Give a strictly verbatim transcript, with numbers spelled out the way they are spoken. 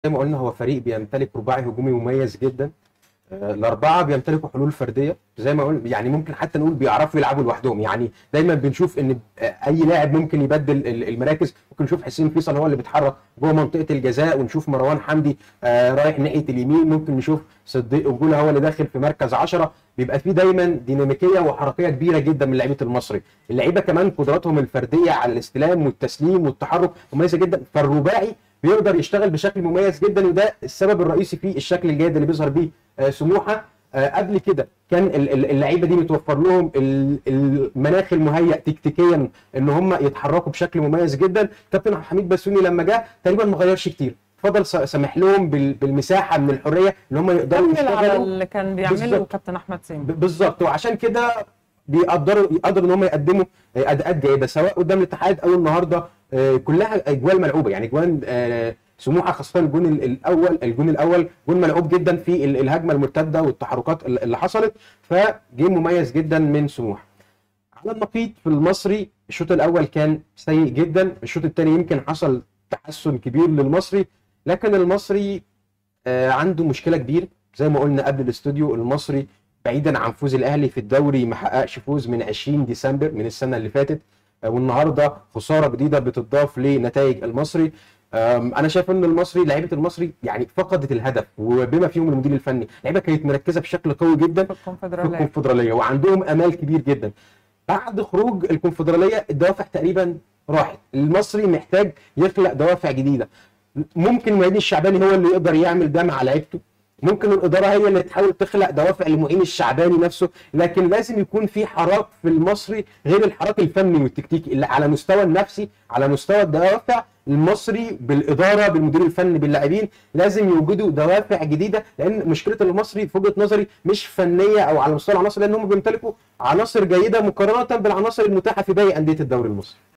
زي ما قلنا هو فريق بيمتلك رباعي هجومي مميز جدا. آه، الاربعه بيمتلكوا حلول فرديه زي ما قلنا، يعني ممكن حتى نقول بيعرفوا يلعبوا لوحدهم. يعني دايما بنشوف ان آه، اي لاعب ممكن يبدل ال- المراكز. ممكن نشوف حسين فيصل هو اللي بيتحرك جوه منطقه الجزاء، ونشوف مروان حمدي آه، رايح ناحيه اليمين. ممكن نشوف صديق الجوله هو اللي داخل في مركز عشرة. بيبقى فيه دايما ديناميكيه وحركيه كبيره جدا من لعيبه المصري. اللعيبه كمان قدراتهم الفرديه على الاستلام والتسليم والتحرك مميزه جدا، فالرباعي بيقدر يشتغل بشكل مميز جدا، وده السبب الرئيسي في الشكل الجيد اللي بيظهر بيه آه، سموحه. آه، قبل كده كان ال- ال- اللعيبه دي متوفر لهم ال- المناخ المهيئ تكتيكيا ان هم يتحركوا بشكل مميز جدا. كابتن حميد بسيوني لما جه تقريبا ما غيرش كتير، فضل س- سامح لهم بال- بالمساحه من الحريه ان هم يقدروا كمل على يشتغلوا. اللي كان بيعمله بالظبط. كابتن احمد سامي. ب- بالظبط، وعشان كده بيقدروا يقدروا ان هم يقدموا آه، اداءات جيده سواء قدام الاتحاد او النهارده. آه، كلها اجوال ملعوبه، يعني اجوان آه، سموحه خاصه الجون ال- الاول الجون الاول جون ملعوب جدا في ال- الهجمه المرتده والتحركات ال- اللي حصلت. فجيم مميز جدا من سموحه. على النقيض في المصري، الشوط الاول كان سيء جدا، الشوط الثاني يمكن حصل تحسن كبير للمصري، لكن المصري آه، عنده مشكله كبيره. زي ما قلنا قبل الاستوديو، المصري بعيدا عن فوز الاهلي في الدوري ما حققش فوز من عشرين ديسمبر من السنه اللي فاتت. آه، والنهارده خساره جديده بتضاف لنتائج المصري. آم، انا شايف ان المصري لعيبه المصري يعني فقدت الهدف، وبما فيهم المدير الفني. اللعيبه كانت مركزه بشكل قوي جدا في في الكونفدرالية. الكونفدراليه وعندهم امال كبير جدا. بعد خروج الكونفدراليه الدوافع تقريبا راحت. المصري محتاج يخلق دوافع جديده. ممكن معين الشعباني هو اللي يقدر يعمل ده مع لعيبته، ممكن الاداره هي اللي تحاول تخلق دوافع لمعين الشعباني نفسه، لكن لازم يكون في حراك في المصري غير الحراك الفني والتكتيكي اللي على مستوى النفسي، على مستوى الدوافع. المصري بالاداره بالمدير الفني باللاعبين لازم يوجدوا دوافع جديده، لان مشكله المصري في وجهه نظري مش فنيه او على مستوى العناصر، لان هم بيمتلكوا عناصر جيده مقارنه بالعناصر المتاحه في باقي انديه الدوري المصري.